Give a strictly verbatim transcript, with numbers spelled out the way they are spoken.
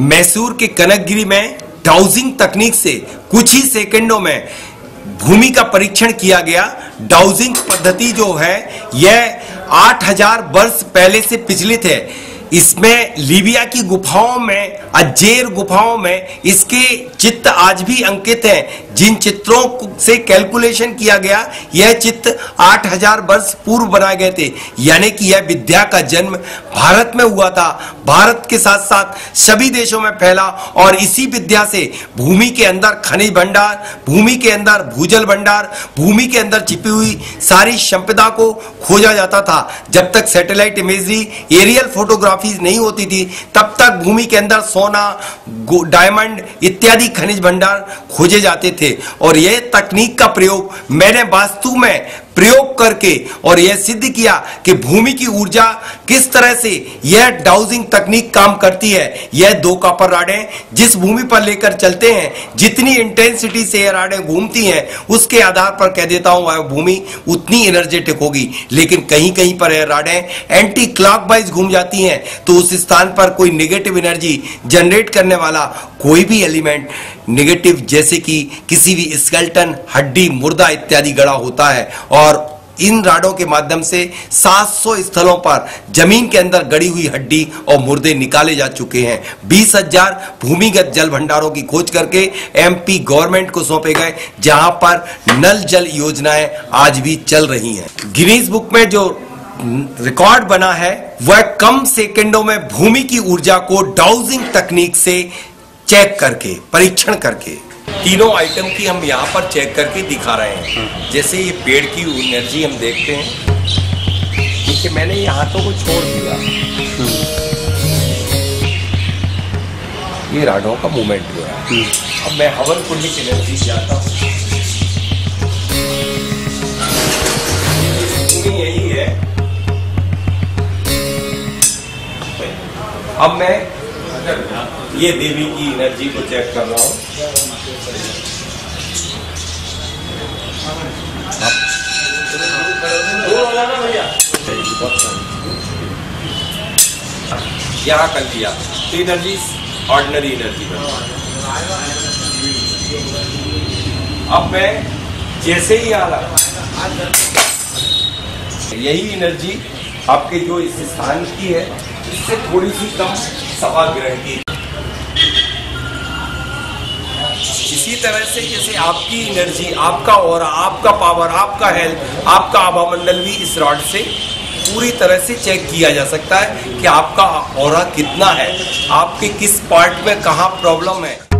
मैसूर के कनकगिरी में डाउजिंग तकनीक से कुछ ही सेकंडों में भूमि का परीक्षण किया गया। डाउजिंग पद्धति जो है यह आठ हज़ार वर्ष पहले से प्रचलित है। इसमें लीबिया की गुफाओं में, अजेर गुफाओं में इसके चित्र आज भी अंकित हैं। जिन चित्रों से कैलकुलेशन किया गया, यह चित्र आठ हज़ार वर्ष पूर्व बनाए गए थे। यानी कि यह विद्या का जन्म भारत में हुआ था। भारत के साथ साथ सभी देशों में फैला और इसी विद्या से भूमि के अंदर खनिज भंडार, भूमि के अंदर भूजल भंडार, भूमि के अंदर छिपी हुई सारी संपदा को खोजा जाता था। जब तक सैटेलाइट इमेजरी, एरियल फोटोग्राफी नहीं होती थी, तब तक भूमि के अंदर सोना, डायमंड इत्यादि खनिज भंडार खोजे जाते थे। और यह तकनीक का प्रयोग मैंने वास्तु में प्रयोग करके और यह सिद्ध किया कि भूमि की ऊर्जा किस तरह से यह डाउजिंग तकनीक काम करती है। यह दो कॉपर राडें जिस भूमि पर लेकर चलते हैं, जितनी इंटेंसिटी से यह राडें घूमती हैं, उसके आधार पर कह देता हूं वह भूमि उतनी एनर्जेटिक होगी। लेकिन कहीं कहीं पर यह राडें एंटी क्लॉकवाइज घूम जाती हैं, तो उस स्थान पर कोई नेगेटिव एनर्जी जनरेट करने वाला कोई भी एलिमेंट नेगेटिव, जैसे कि किसी भी स्केलेटन, हड्डी, मुर्दा इत्यादि गड़ा होता है। और इन राडों के माध्यम से सात सौ स्थलों पर जमीन के अंदर गड़ी हुई हड्डी और मुर्दे निकाले जा चुके हैं। बीस हजार भूमिगत जल भंडारों की खोज करके एमपी गवर्नमेंट को सौंपे गए, जहां पर नल जल योजनाएं आज भी चल रही हैं। गिनीज बुक में जो रिकॉर्ड बना है वह कम सेकंडों में भूमि की ऊर्जा को डाउजिंग तकनीक से चेक करके, परीक्षण करके, तीनों आइटम की हम यहाँ पर चेक करके दिखा रहे हैं। जैसे ये पेड़ की एनर्जी हम देखते हैं, देखिए मैंने ये हाथों को छोड़ दिया, ये राडों का मूवमेंट हुआ। अब मैं हवन कुंडी की एनर्जी जाता हूँ, यही है। अब मैं ये देवी की एनर्जी को चेक कर रहा हूं। यहां कर दिया तो एनर्जी ऑर्डिनरी एनर्जी बन। अब मैं जैसे ही आ रहा, यही एनर्जी आपके जो इस स्थान की है, इससे थोड़ी सी कम सभागृह की। इसी तरह से जैसे आपकी एनर्जी, आपका ऑरा, आपका पावर, आपका हेल्थ, आपका आभामंडल भी इस रॉड से पूरी तरह से चेक किया जा सकता है कि आपका ऑरा कितना है, आपके किस पार्ट में कहाँ प्रॉब्लम है।